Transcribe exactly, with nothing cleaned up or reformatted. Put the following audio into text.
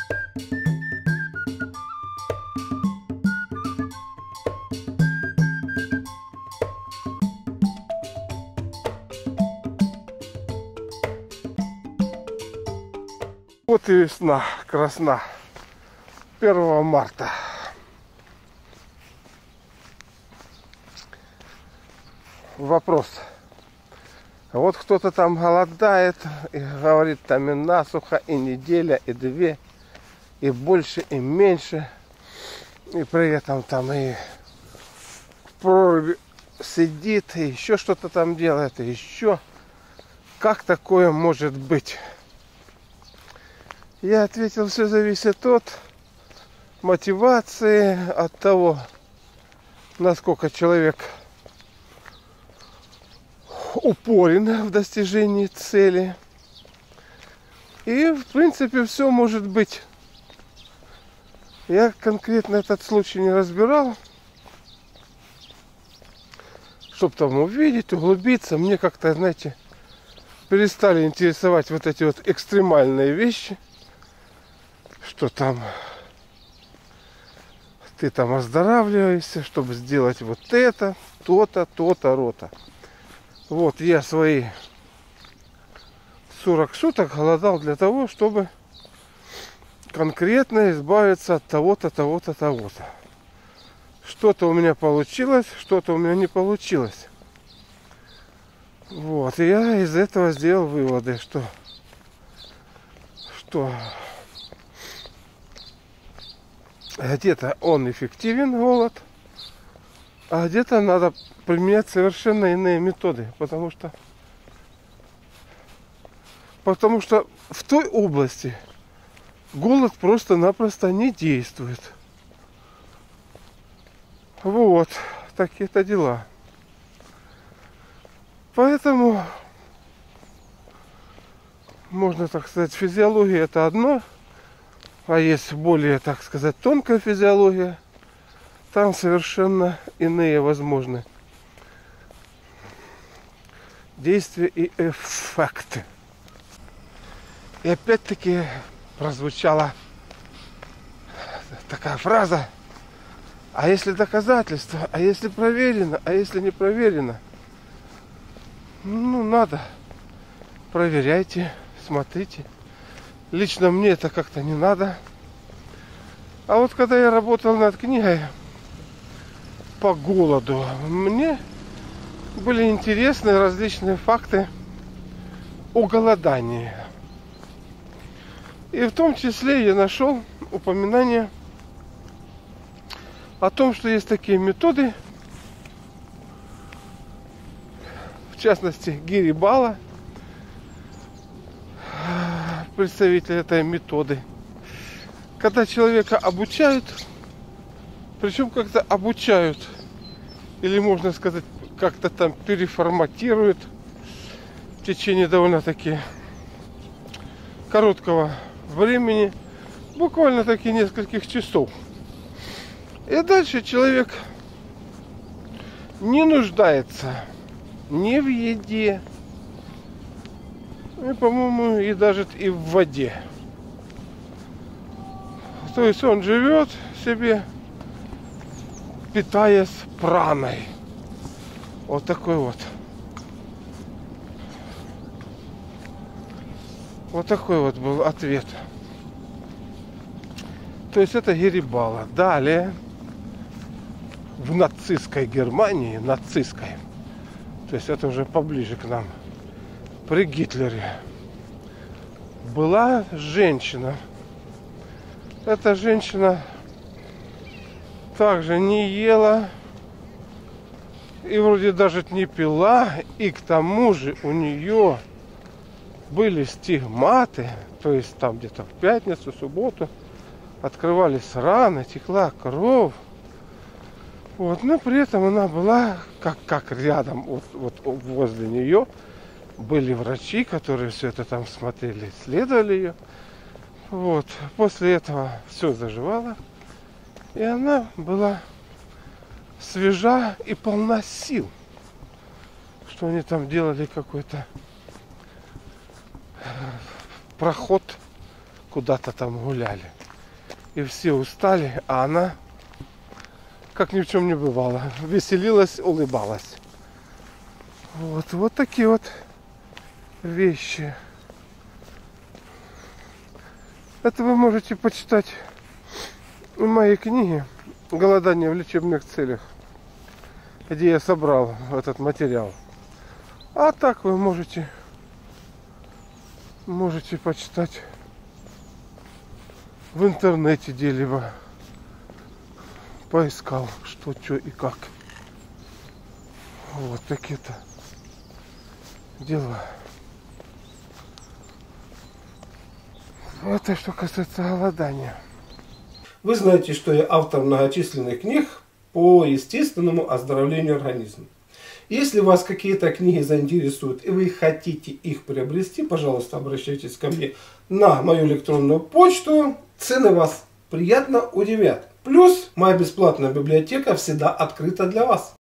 Вот и весна, красна. первого марта. Вопрос. Вот кто-то там голодает и говорит, там и насухо, и неделя, и две, и больше, и меньше. И при этом там и в проруби сидит, и еще что-то там делает, и еще. Как такое может быть? Я ответил, все зависит от мотивации, от того, насколько человек упорен в достижении цели. И, в принципе, все может быть. Я конкретно этот случай не разбирал. Чтобы там увидеть, углубиться, мне как-то, знаете, перестали интересовать вот эти вот экстремальные вещи. Что там ты там оздоравливаешься, чтобы сделать вот это, то-то, то-то, рота. Вот я свои сорок суток голодал для того, чтобы конкретно избавиться от того-то, того-то, того-то. Что-то у меня получилось, что-то у меня не получилось. Вот, и я из этого сделал выводы, что, что где-то он эффективен, голод, а где-то надо применять совершенно иные методы, потому что потому что в той области голод просто-напросто не действует. Вот такие-то дела. Поэтому можно так сказать, физиология это одно, а есть более, так сказать, тонкая физиология. Там совершенно иные возможны действия и эффекты. И опять-таки прозвучала такая фраза: а если доказательства, а если проверено, а если не проверено? Ну, надо. Проверяйте, смотрите. Лично мне это как-то не надо. А вот когда я работал над книгой по голоду, мне были интересны различные факты о голодании. И в том числе я нашел упоминание о том, что есть такие методы, в частности Гири Бала, представитель этой методы, когда человека обучают, причем как-то обучают, или можно сказать, как-то там переформатируют в течение довольно-таки короткого времени, буквально таки нескольких часов. И дальше человек не нуждается ни в еде, и, по-моему, и даже и в воде. То есть он живет себе, питаясь праной. Вот такой вот. Вот такой вот был ответ. То есть это Гири Бала. Далее в нацистской Германии, нацистской, то есть это уже поближе к нам, при Гитлере, была женщина. Эта женщина также не ела и вроде даже не пила, и к тому же у нее были стигматы, то есть там где-то в пятницу, субботу открывались раны, текла кровь. Вот, но при этом она была как, как рядом, вот, вот возле нее были врачи, которые все это там смотрели, исследовали ее. Вот, после этого все заживало, и она была свежа и полна сил. Что они там делали какой-то проход куда-то там гуляли. И все устали, а она, как ни в чем не бывало, веселилась, улыбалась. Вот, вот такие вот вещи. Это вы можете почитать в моей книге «Голодание в лечебных целях», где я собрал этот материал. А так вы можете, можете почитать в интернете где-либо. Поискал, что, что и как. Вот такие-то дела. Это что касается голодания. Вы знаете, что я автор многочисленных книг по естественному оздоровлению организма. Если вас какие-то книги заинтересуют и вы хотите их приобрести, пожалуйста, обращайтесь ко мне на мою электронную почту. Цены вас приятно удивят. Плюс моя бесплатная библиотека всегда открыта для вас.